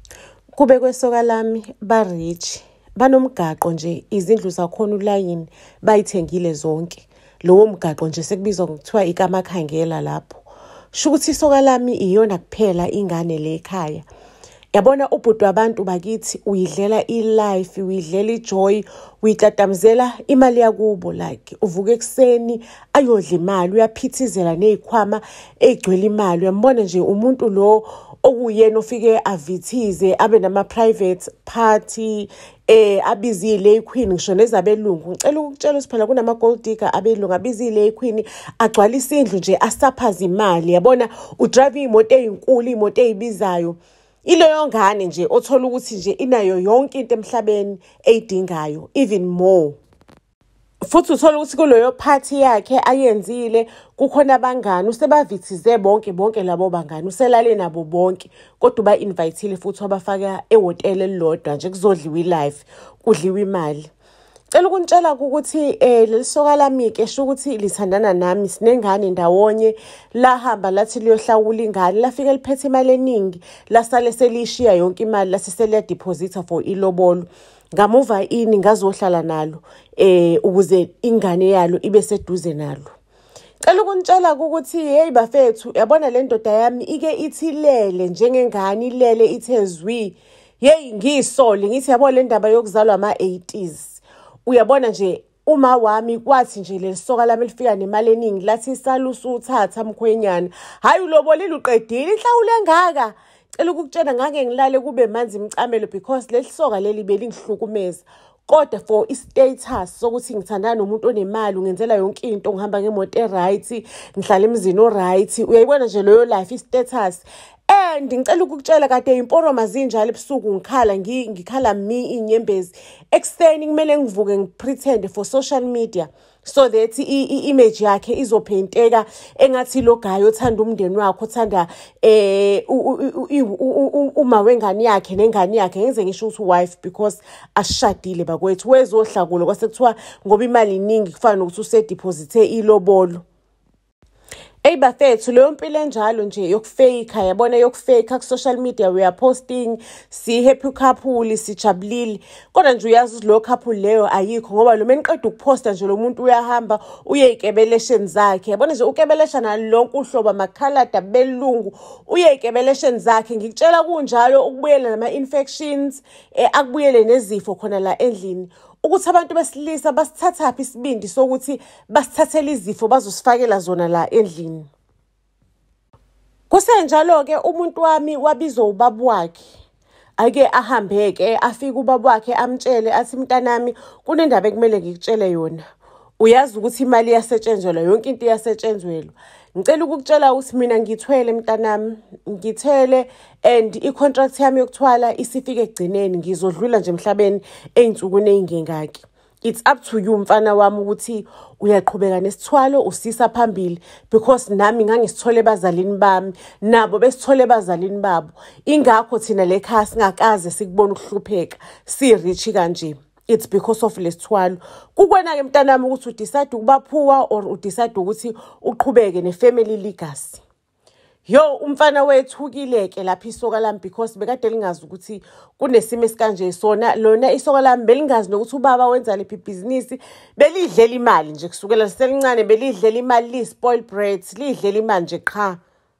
Kube kwesoka lami ba-rich, banomgaqo nje, izindlu zakhona ulayini bayithengile zonke. Lowo mgaqo nje sekubizwa ngokuthiwa ikaMakhangela lapho. Sho ukuthi isoka lami iyona kuphela ingane le ekhaya. Yabona ubhuti wabantu bakithi uyidlela i-life, uyidlela i-joy, uyitatamzela imali yakubo like uvuka ekuseni ayodla imali, uyaphithizela nezikhwama egcwele imali. Uyambona nje umuntu lo okuyena ofike avithize abe nama-private party abizile iQueen ngisho nezabelungu. Ngicela ukutshela siphela kunama-gold digger abelungu abizile iQueen agcwalisa indlu nje asaphaza imali. Yabona udrive imoto ezinkulu, imoto ezibizayo. Ileyo ngane nje othola ukuthi nje inayo yonke into emhlabeni eyidingayo, even more. Futhi uthola ukuthi kuleyo party yakhe ayenzile kukhona abangani usebavithize bonke labo bangani, uselale nabo bonke kodwa uba-invitile futhi wabafaka ehhotela elilodwa nje kuzodliwa i-life, kudliwa imali. Cela ukunitshela ukuthi leli soka lami-ke sho ukuthi lithandana nami, sinengane ndawonye, lahamba lathi liyohlawula ingane, lafika liphethe imali eningi, lasale selishiya yonke imali, laseseliyadeposita for ilobolo. Ngamuva ini ngazohlala nalo ukuze ingane yalo ibe seduze nalo. Cela ukunitshela ukuthi hey bafethu, yabona le ndoda yami ike ithilele njengengane, ilele ithe zwi. Hey ngiyisole ngithi yabo le ndaba yokuzalwa ama-80s. Uyabona nje uma wami kwathi nje lelisoka lami lifika nemali eningi lathi salusu uthatha mkhwenyana. Hayi ulobolile uqedile inhlawulo engaka. Cela ukukutshela ngake ngilale kube manzi imicamelo because lelisoka leli belingihlukumeza. Kodwa for i-status sokuthi ngithandana nomuntu onemali, ungenzela yonke into, ngihamba ngemoto e-right, ngihlala emzini o-right. Uyayibona nje leyo life i-status. And ngicela ukukutshela kade imporoma zinjalo ebusuku ngikhala inyembezi. Ekseni kumele ngivuke ngipretend for social media so that i-image yakhe izophenteka engathi lo guy othanda umndeni wakhe, othanda uma wengane yakhe nengane yakhe. Ngenze ngisho ukuthi wife because ashadile bakwethu. Wezohlakulo kwase kuthiwa ngoba imali iningi kufana nokuthi usedeposite ilobolo. Hey bafethu, leyo mpilo enjalo nje yokufake, yabona yokufake ku social media, we are posting si happy couple, sijabulile. Kodwa nje uyazi ukuthi lo couple leyo ayikho ngoba lo meniqeda ukuposta nje lo muntu uyahamba uyezikebelesheni zakhe. Yabona nje ukebelesha nalonke uhlobo amakhalada belungu uyezikebelesheni zakhe. Ngikutshela kunjalo ukubuyela nama-infections akubuyele nezifo khona la endlini. Ukuthi abantu besilisa basithathaphi isibindi sokuthi basithathele izifo bazosifakela zona la endlini. Kusenjalo-ke umuntu wami wabizwa ubaba wakhe. Ake ahambeke afika ubaba wakhe amtshele athi mntanami kunendaba ekumele ngikutshele yona. Uyazi ukuthi imali iyasetshenzelwa, yonke into iyasetshenzelwa. Ngicela ukukutshela ukuthi mina ngithwele mntanami, ngithele and i-contract yami yokuthwala isifike ekugcineni, ngizodlula nje emhlabeni ey'nsukwini ey'ngengaki. It's up to you mfana wami ukuthi uyaqhubeka nesithwalo usisa phambili because nami ngangisithole bazalini bami, nabo besithole bazalini babo. Ingakho thina le khaya singakaze sikubona ukuhlupheka, si-rich kanje. It's because of lesithwalo. Kukwena-ke mntanami ukuthi udecide ukuba poor or udecide ukuthi uqhubeke ne-family legacy. Yo umfana wethukile-ke lapha isoka lami because bekade lingazi ukuthi kunesimo esikanje sona. Lona isoka lami belingazi nokuthi ubaba wenza lephi ibhizinisi, belidlela imali nje kusukela selincane, belidlela imali, li-spoil brats, lidlela imali nje qha.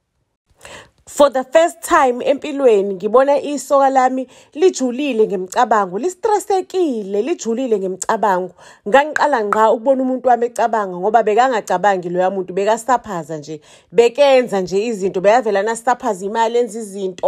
For the first time empilweni ngibona isoka lami lijulile ngemicabango, listressekile, lijulile ngemicabango. Ngangiqala ngqa ukubona umuntu wami ecabanga ngoba bekangacabangi loya muntu, bekasaphaza nje, bekenza nje izinto, beyavela nasaphaza imali, enza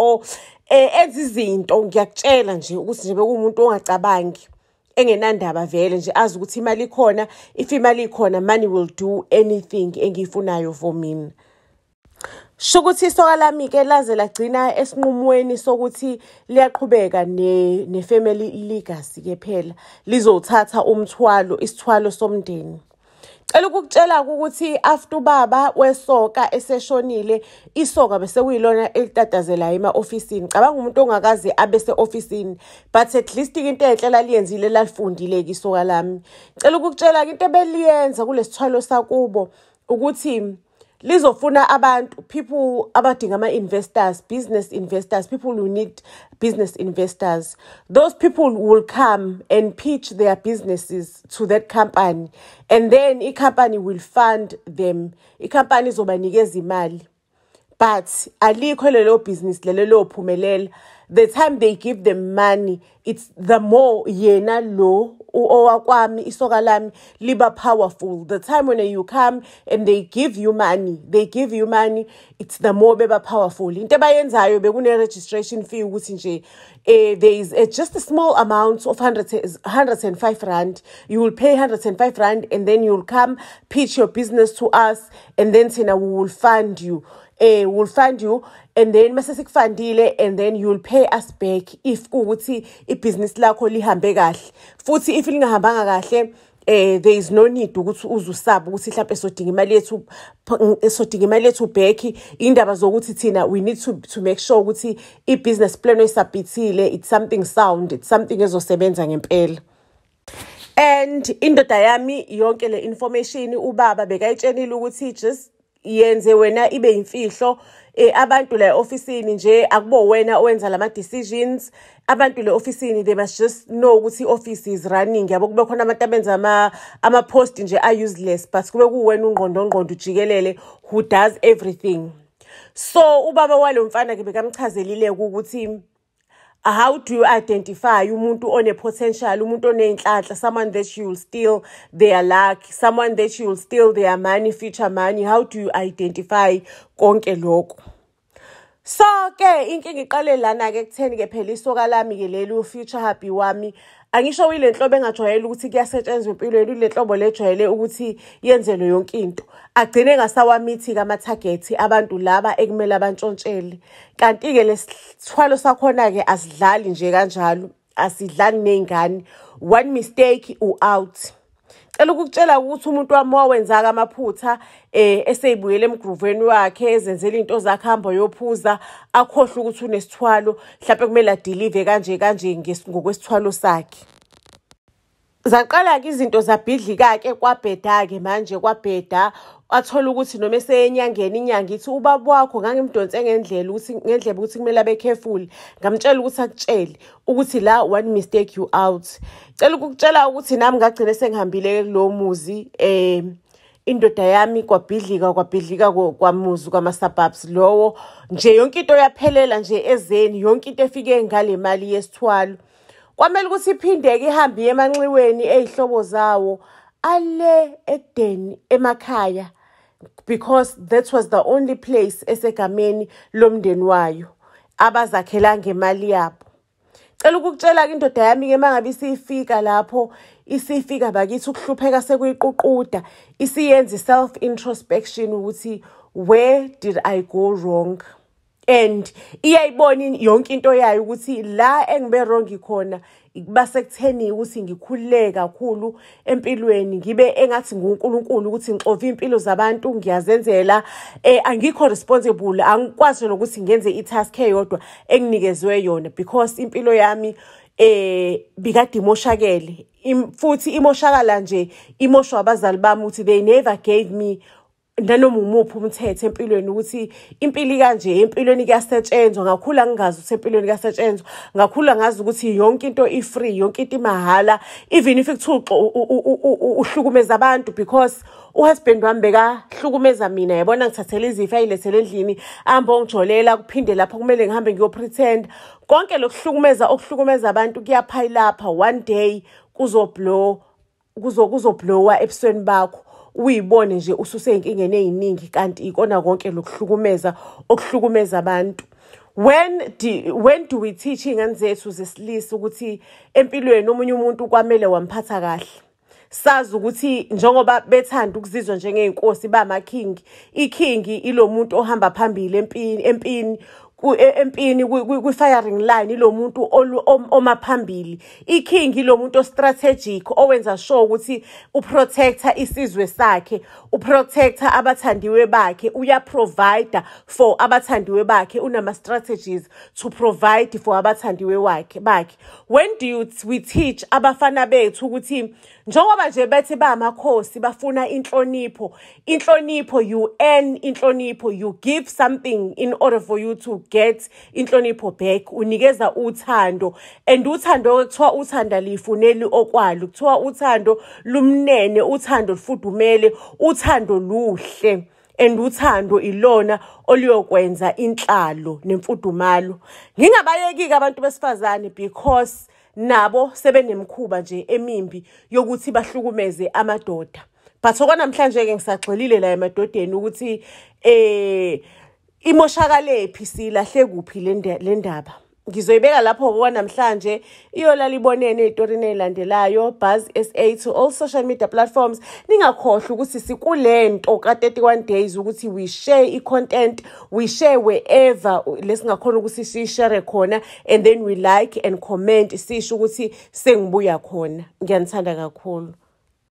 izinto ngiyakutshela nje ukuthi nje bekuwumuntu ongacabangi, engenandaba vele nje azi ukuthi imali ikhona, if imali ikhona money will do anything engiyifunayo for mina. Shukuthi isoka lami-ke laze lagcina esinqumweni sokuthi liyaqhubeka ne-family legacy-ke phela, lizothatha isithwalo somndeni. Cela ukukutshela ukuthi after ubaba wesoka eseshonile, isoka bese kuyilona elitatazela ema-ofisini. Cabanga umuntu ongakaze abese ofisini, but at least into enhle laliyenzile lalifundile-ke isoka lami. Cela ukukutshela into ebeliyenza kulesithwalo sakubo ukuthi lizofuna abantu, people abadinga ama-investors, business investors, people who need business investors. Those people will come and pitch their businesses to that company, and then i-company will fund them. I-company izobanikeza imali. But alikho lelo business lelo phumelela. The time they give them money, it's the more yena lo owakwami isoka lami liba powerful. The time when you come and they give you money, it's the more beba powerful. Into abayenzayo bekune registration fee ukuthi nje there is just a small amount of 105 rand. You will pay 105 rand and then you'll come pitch your business to us, and then we will fund you. We'll fund you, and then mase sikufandile, and then you'll pay us back if kuuthi ibusiness lakho lihambe kahle. Futhi if lingahambanga kahle, there is no need ukuthi uzusaba ukuthi mhlawumbe sodinga imali yethu back. Indaba zokuthi thina we need to make sure ukuthi i-business plan oyisubmithile it's something sound, it's something ezosebenza ngempela. And indoda yami yonke le information ubaba bekayitshenile ukuthi just yenze wena ibe imfihlo. Abantu la officeini nje akubo wena owenza lama decisions. Abantu le officeini they must just know ukuthi office is running. Yabo kube khona abantu abenza ama post nje are useless, but kube kuwena ungqondo ujikelele who does everything. So ubaba walo mfana ke bekamchazelile ukuthi how do you identify umuntu one potential, umuntu onenhlanhla, someone that you will steal their luck, someone that you will steal their money, future money? How do you identify konke lokho? So ke inkinga iqale lana ke kutheni ke phela isoka lami ke leli future happy wami angisho ile nhlobo engajwayele ukuthi kuyasetshenzwa empilweni, ile nhlobo lejwayele ukuthi yenzelwe yonke into. Agcine ngasawamithi kama target abantu laba ekumele abantshontshele. Kanti ke lesithwalo sakhona ke asidlali nje kanjalo, asidlali nezingane. One mistake out. Cela ukukutshela ukuthi umuntu wami wawenza amaphutha eseyibuyele emgrooveni wakhe, ezenzela into zakhe, hamba yophuza, akhohle ukuthi unesithwalo, mhlawumbe kumele adelive kanje ngokwesithwalo sakhe. Zaqala ke izinto zabhidlika ke kwabheda ke manje kwabheda athola ukuthi noma eseyenyangeni inyanga ithi ubaba wakho ngangimdonse ngendlela ukuthi kumele abe careful. Ngamtshela ukuthi akutshele ukuthi la one mistake you out. Cela ukukutshela ukuthi nami ngagcina sengihambile kulo muzi indoda yami kwabhidlika kwamuzi kwama suburbs lowo nje yonke into yaphelela nje ezeni, yonke into efike ngale mali yesithwalo. Kwamele ukuthi iphindeke ihambe emanxiweni ezihlobo zawo ale edeni emakhaya, because that was the only place esegameni lomndeni wayo abazakhela ngemali yabo. Cela ukukutshela indoda yami ke mangabe isifika lapho, isifika bakithi ukuhlupheka sekuyiququda, isiyenza self introspection ukuthi where did I go wrong, and iyayibona yonke into yayo ukuthi la engibe wrong khona base kutheni ukuthi ngikhululeke kakhulu empilweni, ngibe engathi nguNkulunkulu ukuthi ngixova impilo zabantu, ngiyazenzela, angikho responsible, angikwazi nokuthi ngenze itask eyodwa enginikezwe yona, because impilo yami bikade imoshakele, futhi imoshakala nje imoshwa abazali bami ukuthi they never gave me nanoma umuphi umthetho empilweni ukuthi impilo kanje empilweni kuyasetshenzwa. Ngakhula ngingazi ukuthi empilweni kuyasetshenzwa, ngakhula ngazi ukuthi yonke into i-free, yonke into imahala, even if kuthiwa uhlukumeza abantu, because uhusband wami bekahlukumeza mina, yabona ngithathele izifo ayilethele endlini, amba ongijolela kuphinde lapho kumele ngihambe ngiyopretend. Konke okuhlukumeza abantu kuyaphayila lapha, one day kuzoblowa ebusweni bakho, uyibone nje ususeyinkingeni eziningi kanti ikona konke okuhlukumeza abantu. When do we teach ingane zethu zesilisa ukuthi empilweni omunye umuntu kwamele wamphatha kahle? Sazi ukuthi njengoba bethanda ukuzizwa njengeenkosi bamaking, iking ilo muntu ohamba phambili empini, empini kwi-firing line lo muntu omaphambili. Iking lo muntu strategic owenza sure ukuthi uprotector isizwe sakhe, uprotector abathandiwe bakhe, uyaprovide for abathandiwe bakhe, unama strategies to provide for abathandiwe bakhe. When we teach abafana bethu ukuthi njengoba nje bethi bamakhosi bafuna inhlonipho, you earn inhlonipho, you give something in order for you to get inhlonipho back, unikeza uthando. And uthando kuthiwa uthanda lifuneli okwalo, kuthiwa uthando lumnene, uthando lufudumele, uthando luhle. And uthando ilona oluyokwenza inhlalo nemfudumalo. Ngingabayeki abantu besifazane because nabo sebenemkhuba nje emimbi yokuthi bahlukumeze amadoda. But okwanamhlanje ke ngisagxilile la emadodeni ukuthi imoshakale phi silahle kuphi le ndaba. Ngizoyibeka lapho okwanamhlanje iyolala ibonene ezitorini ezilandelayo. Buzz SA to all social media platforms. Ningakhohlwa ukuthi sikulento ka 31 days ukuthi we share i-content, we share wherever lesingakhona ukuthi si-share khona, and then we like and comment sisho ukuthi sengibuya khona. Ngiyanithanda kakhulu.